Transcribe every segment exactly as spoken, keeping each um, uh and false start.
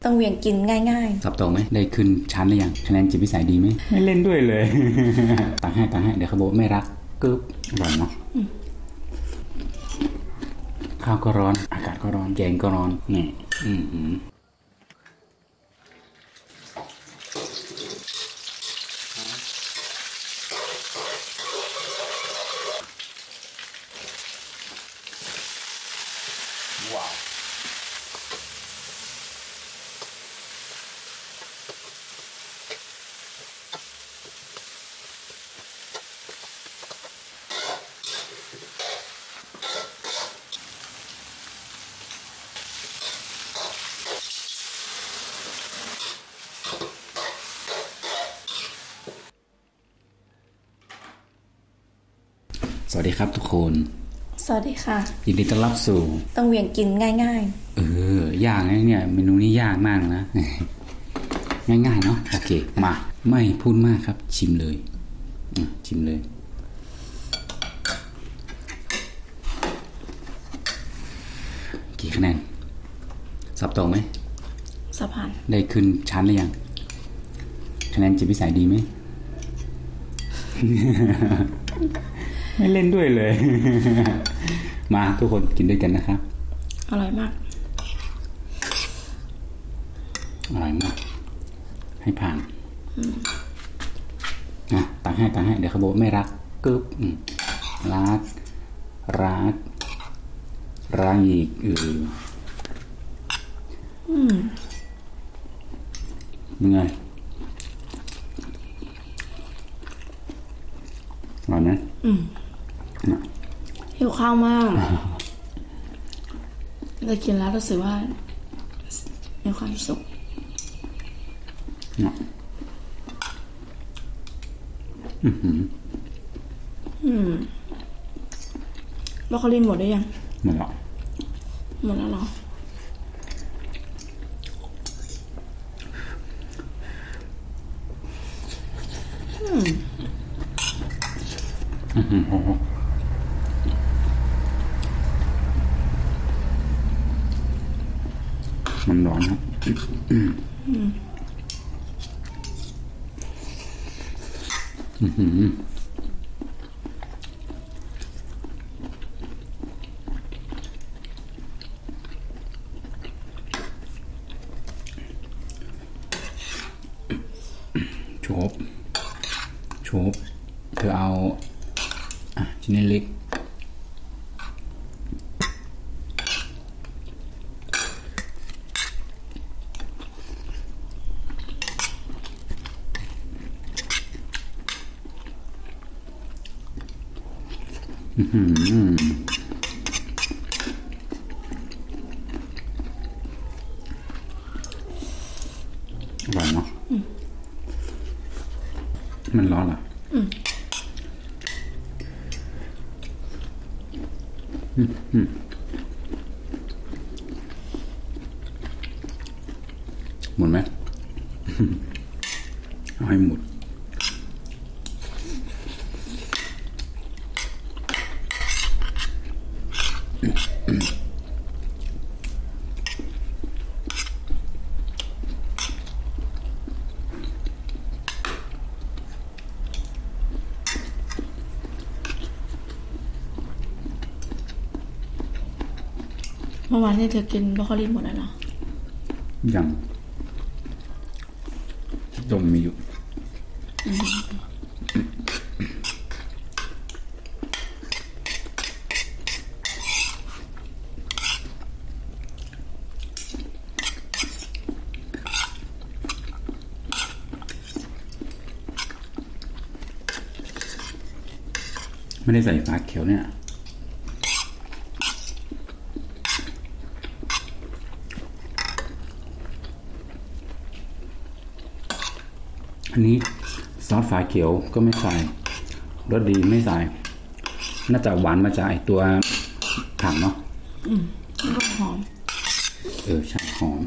ต้องเวียงกินง่ายๆสอบตรงไหมได้ขึ้นชั้นหรือยังคะแนนจิตวิสัยดีไหมไม่เล่นด้วยเลย ตังให้ตังให้เดี๋ยวเขาบอกไม่รักกึ๊บอร่อยเนาะข้าวก็ร้อนอากาศก็ร้อนแกงก็ร้อนนี่อืมอืมว้าวสวัสดีครับทุกคนสวัสดีค่ะยินดีต้อนรับสู่ต้องเวียงกินง่ายๆเออย่างนะเนี่ยเมนูนี้ยากมากนะ ง่ายๆเนาะโอเคมาไม่พูดมากครับชิมเลยชิมเลยกี่คะแนนสอบตรงไหมสอบผ่านได้ขึ้นชั้นหรือยังคะแนนจิตวิสัยดีไหม ไม่เล่นด้วยเลย มาทุกคนกินด้วยกันนะครับอร่อยมากอร่อยมากให้ผ่านนะตังให้ตังให้เดี๋ยวเขาบอกไม่รักกึ๊บรักรักรักอีกเอออืมยังไงอร่อยไหมอืมหิวข้าวมากเลยกินแล้วรู้สึกว่ามีความสุขอืมอืมบรอกโคลีหมดได้ยังหมดแล้วหมดแล้วเหรออืมอืมโอ้โหมันร้อนครับอืมอืมอืมโชบโชบเธอเอาอ่ะชิ้นเล็กอืมอร่อยเนาะมันร้อนเหรออืมอืมหมดไหมเอาให้หมดเมื่อวานที่เธอกินบรอกโคลีหมดแล้วเหรอยังดมมีอยู่ไม่ได้ใส่ฟ้าเขียวเนี่ยอันนี้ซอสฝาเขียวก็ไม่ใส่รสดีไม่ใส่น่าจะหวานมาจากไอตัวผักเนาะอืมก็หอมเออใช่หอม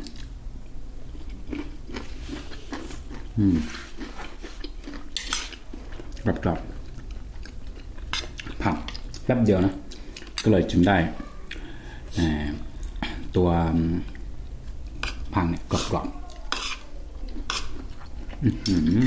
อืมกรอบๆผักแป๊บเดียวนะก็เลยจึงได้ตัวผักเนี่ยกรอบๆอื้อหือ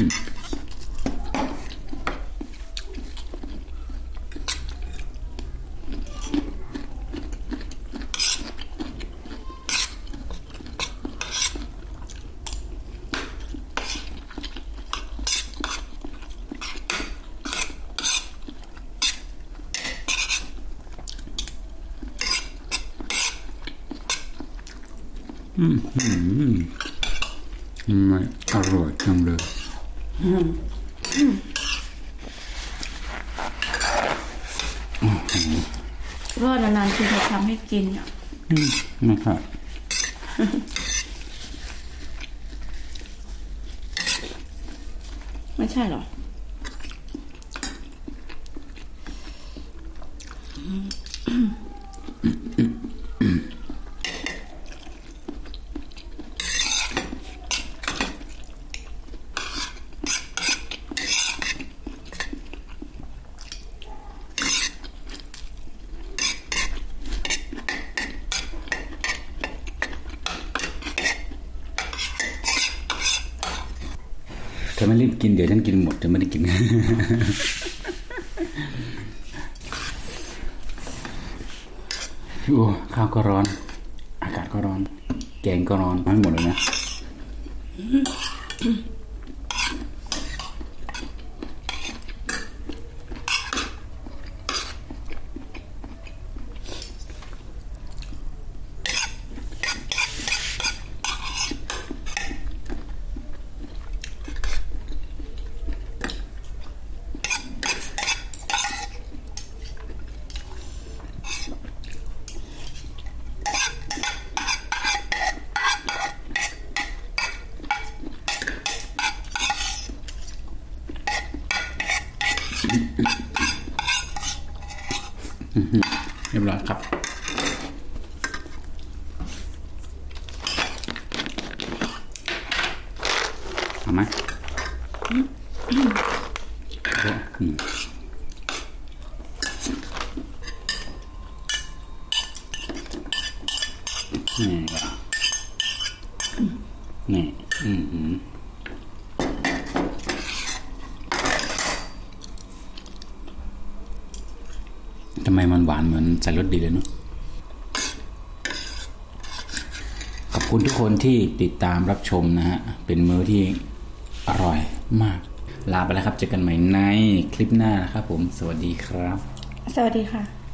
อืมอืมไม่อร่อยจังเลยเพราะนานๆทีจะทำให้กินอ่ะไม่ครับไม่ใช่หรอเธอไม่รีบกินเดี๋ยวฉันกินหมดจะไม่ได้กิน โอ้ข้าวก็ร้อนอากาศก็ร้อนแกงก็ร้อนไม่หมดเลยนะเรียบร้อยครับเอาไหมนี่ก็นี่อืมอืมทำไมมันหวานเหมือนใส่รสดีเลยเนาะขอบคุณทุกคนที่ติดตามรับชมนะฮะเป็นมื้อที่อร่อยมากลาไปแล้วครับเจอกันใหม่ในคลิปหน้านะครับผมสวัสดีครับสวัสดีค่ะ